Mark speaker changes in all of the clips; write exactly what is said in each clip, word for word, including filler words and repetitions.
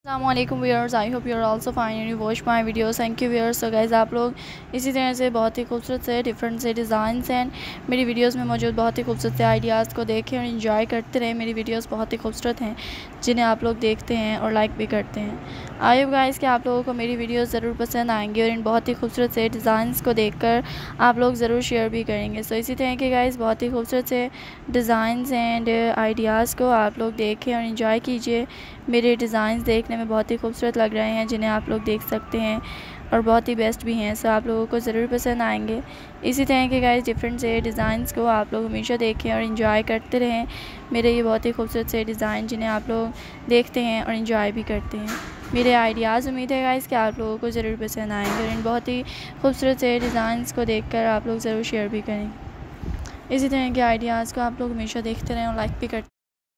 Speaker 1: अस्सलामुअलैकुम viewers, I hope you are also fine and you watch my videos. Thank you viewers. So guys, आप लोग इसी तरह से बहुत ही खूबसूरत से डिफरेंट से डिज़ाइंस एंड मेरी वीडियोस में मौजूद बहुत ही खूबसूरत से आइडियाज़ को देखें और एंजॉय करते रहें। मेरी वीडियोस बहुत ही खूबसूरत हैं जिन्हें आप लोग देखते हैं और लाइक भी करते हैं। आई होप गाइस कि आप लोगों को मेरी वीडियोस ज़रूर पसंद आएंगी और इन बहुत ही खूबसूरत से डिज़ाइंस को देखकर आप लोग ज़रूर शेयर भी करेंगे। सो इसी तरह के गाइस बहुत ही खूबसूरत से डिज़ाइंस एंड आइडियाज़ को आप लोग देखें और इन्जॉय कीजिए। मेरे डिज़ाइंस देखने में बहुत ही खूबसूरत लग रहे हैं जिन्हें आप लोग देख सकते हैं और बहुत ही बेस्ट भी हैं। सो आप लोगों को ज़रूर पसंद आएंगे। इसी तरह के गाइस डिफरेंट से डिज़ाइंस को आप लोग हमेशा देखें और इन्जॉय करते रहें। मेरे ये बहुत ही खूबसूरत से डिज़ाइन जिन्हें आप लोग देखते हैं और इन्जॉय भी करते हैं। मेरे आइडियाज़ उम्मीद है गाइस कि आप लोगों को ज़रूर पसंद आएंगे और इन बहुत ही खूबसूरत से डिज़ाइंस को देखकर आप लोग ज़रूर शेयर भी करेंगे। इसी तरह के आइडियाज़ को आप लोग हमेशा देखते रहें और लाइक भी करते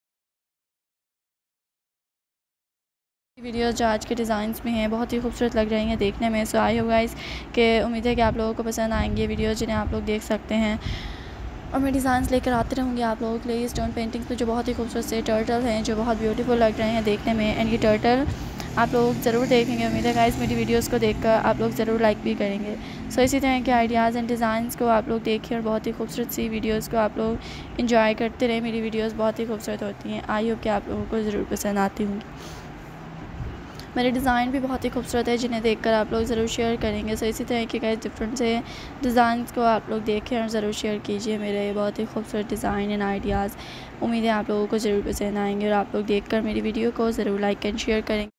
Speaker 1: वीडियोस जो आज के डिज़ाइंस में हैं बहुत ही खूबसूरत लग रही हैं देखने में। सो आई होप गाइस कि उम्मीद है कि आप लोगों को पसंद आएंगे वीडियोस जिन्हें आप लोग देख सकते हैं और मैं डिज़ाइंस लेकर आते रहूँगी आप लोगों के लिए स्टोन पेंटिंग्स पे जो बहुत ही खूबसूरत से टर्टल हैं जो बहुत ब्यूटीफुल लग रहे हैं देखने में। एंड ये टर्टल आप लोग ज़रूर देखेंगे। उम्मीद है गाइस मेरी वीडियोज़ को देख कर आप लोग ज़रूर लाइक भी करेंगे। सो इसी तरह के आइडियाज़ एंड डिज़ाइंस को आप लोग देखें और बहुत ही खूबसूरत सी वीडियोज़ को आप लोग इंजॉय करते रहें। मेरी वीडियोज़ बहुत ही खूबसूरत होती हैं। आई होप कि आप लोगों को ज़रूर पसंद आती होंगी। मेरे डिज़ाइन भी बहुत ही खूबसूरत है जिन्हें देखकर आप लोग ज़रूर शेयर करेंगे। सो इसी तरह के गाइस डिफरेंट से डिज़ाइंस को आप लोग देखें और ज़रूर शेयर कीजिए मेरे ये बहुत ही खूबसूरत डिज़ाइन एंड आइडियाज़। उम्मीद है आप लोगों को ज़रूर पसंद आएंगे और आप लोग देखकर मेरी वीडियो को ज़रूर लाइक एंड शेयर करेंगे।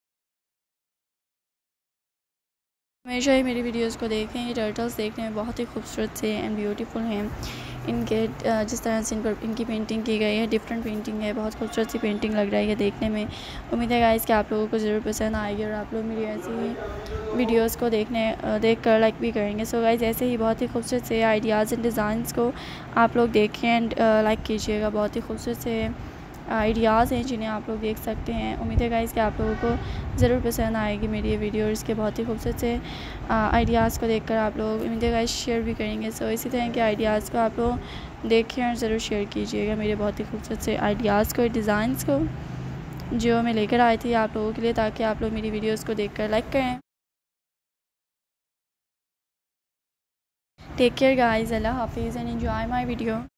Speaker 1: हमेशा ही मेरी वीडियोस को देखें। ये टर्टल्स देखने में बहुत ही खूबसूरत से एंड ब्यूटीफुल हैं। इनके जिस तरह से इन पर इनकी पेंटिंग की गई है डिफरेंट पेंटिंग है, बहुत खूबसूरत सी पेंटिंग लग रही है देखने में। उम्मीद है गाइस कि आप लोगों को ज़रूर पसंद आएगी और आप लोग मेरी ऐसी ही वीडियोस को देखने देख कर लाइक भी करेंगे। सो गाइस ऐसे ही बहुत ही खूबसूरत से आइडियाज़ एंड डिज़ाइंस को आप लोग देखें एंड लाइक कीजिएगा। बहुत ही खूबसूरत से आइडियाज़ हैं जिन्हें आप लोग देख सकते हैं। उम्मीद है गाइस कि आप लोगों को ज़रूर पसंद आएगी मेरी ये वीडियो और इसके बहुत ही खूबसूरत से आइडियाज़ को देखकर आप लोग उम्मीद है गाइस शेयर भी करेंगे। सो इसी तरह के आइडियाज़ को आप लोग देखें और ज़रूर शेयर कीजिएगा मेरे बहुत ही खूबसूरत से आइडियाज़ को, डिज़ाइंस को जो मैं लेकर आई थी आप लोगों के लिए, ताकि आप लोग मेरी वीडियोज़ को देख कर लाइक करें। टेक केयर गाइस, अल्लाह हाफिज़ एंड एंजॉय माई वीडियो।